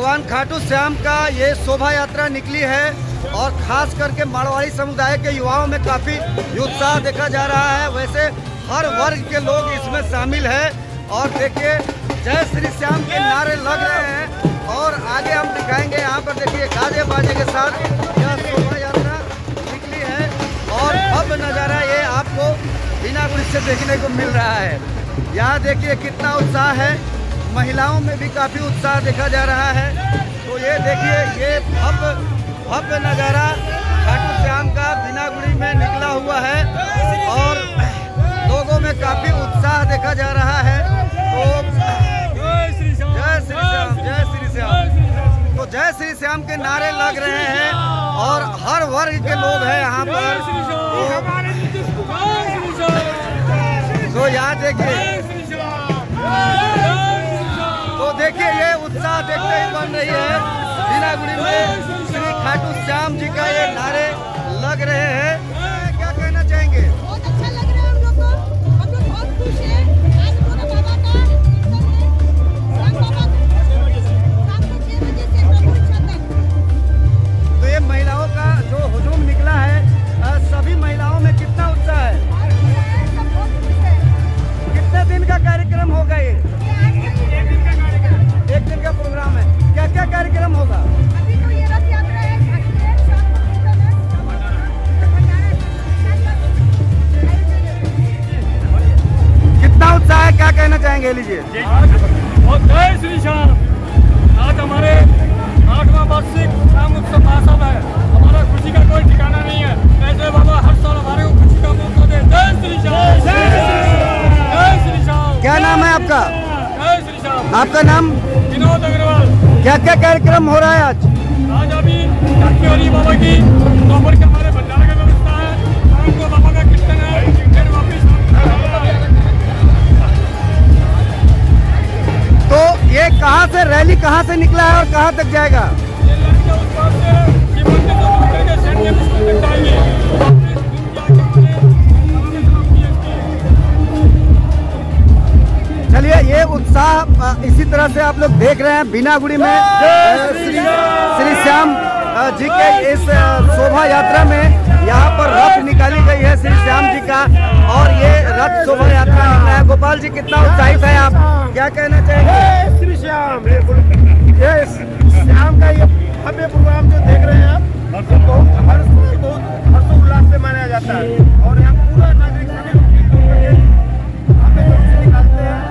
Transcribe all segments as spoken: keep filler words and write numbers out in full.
भगवान खाटू श्याम का ये शोभा यात्रा निकली है और खास करके मारवाड़ी समुदाय के युवाओं में काफ़ी उत्साह देखा जा रहा है। वैसे हर वर्ग के लोग इसमें शामिल है और देखिए जय श्री श्याम के नारे लग रहे हैं और आगे हम दिखाएंगे। यहाँ पर देखिए गाजे बाजे के साथ यह शोभा यात्रा निकली है और अब नज़ारा ये आपको बीनागुड़ी से देखने को मिल रहा है। यहाँ देखिए कितना उत्साह है, महिलाओं में भी काफ़ी उत्साह देखा जा रहा है। तो ये देखिए ये भव्य भव्य नज़ारा खाटू श्याम का बीनागुड़ी में निकला हुआ है और लोगों में काफ़ी उत्साह देखा जा रहा है। तो जय श्री श्याम, जय श्री श्याम, तो जय श्री श्याम के नारे लग रहे हैं और हर वर्ग के लोग हैं यहाँ पर। तो यहाँ देखिए तो देखिए ये उत्साह देखते ही बन रही है। बीनागुड़ी में श्री खाटू श्याम जी का ये नारे लग रहे हैं। क्या कहना चाहेंगे? बहुत अच्छा लग रहा है हम लोग को, हम लोग बहुत खुश हैं। आज पूरा बाबा का श्याम बाबा शाम को छह बजे से नौ बजे तक। तो ये महिलाओं का जो हुजूम निकला है, सभी महिलाओं में कितना उत्साह है? सब बहुत खुश है। कितने दिन का कार्यक्रम होगा ये? एक दिन का प्रोग्राम है। क्या क्या कार्यक्रम होगा? अभी तो ये रथ यात्रा है, घाटी है, शाम को कीर्तन है, कितना उत्साह है, क्या कहना चाहेंगे? लीजिए। और जय श्री श्याम। आज हमारे आठवां वार्षिक श्याम उत्सव महासभ है। हमारा खुशी का कोई ठिकाना नहीं है। ऐसे बाबा हर साल हमारे को खुशी का मौका दे। जय श्री श्याम, जय श्री श्याम। क्या नाम है आपका? जय श्री श्याम। आपका नाम? विनोद अग्रवाल। क्या क्या कार्यक्रम हो रहा है आज? आज अभी हरी बाबा की दोपहर के हमारे भंडारे का व्यवस्था है, शाम को बाबा का कीर्तन है, फिर वापिस। तो ये कहाँ से रैली कहाँ से निकला है और कहाँ तक जाएगा? ये लड़कियां उस पार से ये मंदिर से होकर के सेंट के स्कूल तक जाएंगे। वापिस घूम के आके हमारे हमारे ग्राम की एसटी। चलिए ये उत्साह इसी तरह से आप लोग देख रहे हैं बीनागुड़ी में श्री श्री श्याम जी के इस शोभा यात्रा में। यहाँ पर रथ निकाली गई है श्री श्याम जी का और ये रथ शोभा यात्रा निकला है। गोपाल जी कितना उत्साहित है आप, क्या कहना चाहेंगे? श्री श्याम, ये श्याम का ये भव्य प्रोग्राम जो देख रहे हैं आप, बहुत हर्ष बहुत हर्षोल्लास से मनाया जाता है और यहाँ पूरा नागरिक निकालते हैं।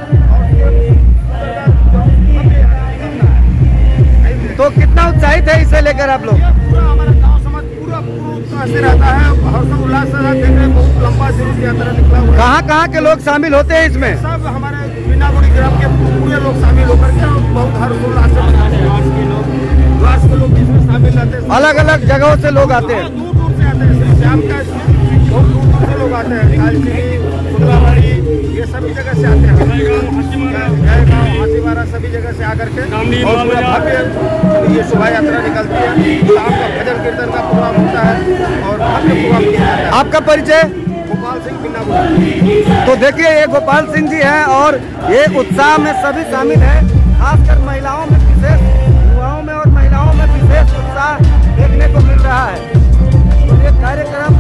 तो कितना उत्साहित है इसे लेकर आप लोग? पूरा हमारा गांव समाज पूरा पूरा उत्साह से रहता है, हर्षोल्लास से देख रहे हैं। बहुत लंबा जुलूस यात्रा निकला हुआ है। कहाँ कहाँ के लोग शामिल होते हैं इसमें? सब हमारे बीनागुड़ी ग्राम के पूरे लोग शामिल होकर के बहुत हर्षोल्लास से मनाते हैं। विकास के लोग इसमें शामिल रहते हैं। अलग अलग जगहों से लोग आते हैं, दूर दूर से आते हैं। श्री श्याम का बहुत दूर दूर से लोग आते हैं। कालचिनी, फुलवाबाड़ी, ये सभी जगह से आते हैं। जयगांव, हाथीवारा सभी जगह से आकर के और पूरा भव्य ये शोभा यात्रा निकलती है। शाम का भजन कीर्तन का प्रोग्राम होता है और भव्य प्रोग्राम किया जाता है। आपका परिचय? गोपाल सिंह बीनागुड़ी। तो देखिए ये गोपाल सिंह जी हैं और ये उत्साह में सभी शामिल हैं। खासकर महिलाओं में विशेष, युवाओं में और महिलाओं में विशेष उत्साह देखने को मिल रहा है। तो ये कार्यक्रम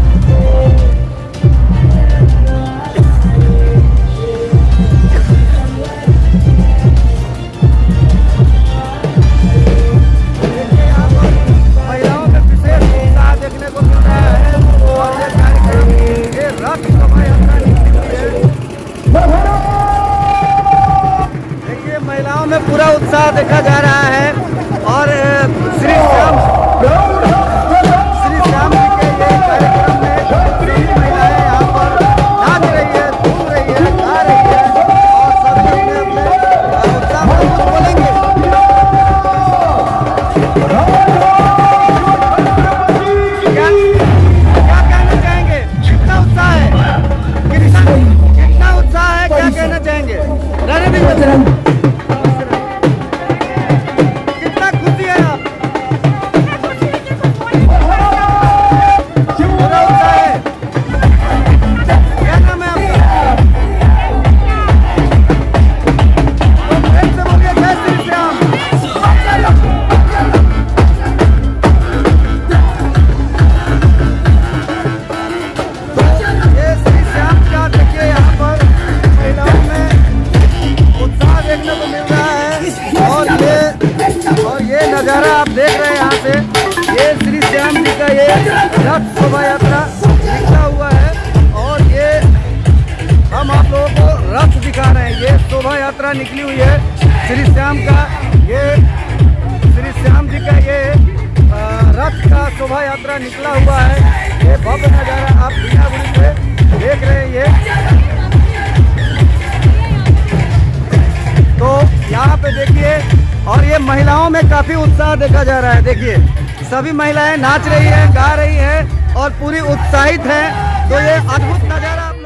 महिलाओं में विशेष उत्साह देखने को मिल रहा है और ये कार्यक्रम ये रथ शोभा यात्रा निकली है। देखिए महिलाओं में पूरा उत्साह देखा जा रहा है और श्री श्याम रथ शोभा यात्रा निकला हुआ है और ये हम आप लोगों को रथ दिखा रहे हैं। ये शोभा यात्रा निकली हुई है श्री श्याम का, ये श्री श्याम जी का ये आ, रथ का शोभा यात्रा निकला हुआ है। ये भव्य नजारा आप बीनागुड़ी से देख रहे हैं। ये तो यहाँ पे देखिए, और ये महिलाओं में काफी उत्साह देखा जा रहा है। देखिए सभी महिलाएं नाच रही हैं, गा रही हैं और पूरी उत्साहित हैं। तो ये अद्भुत नजारा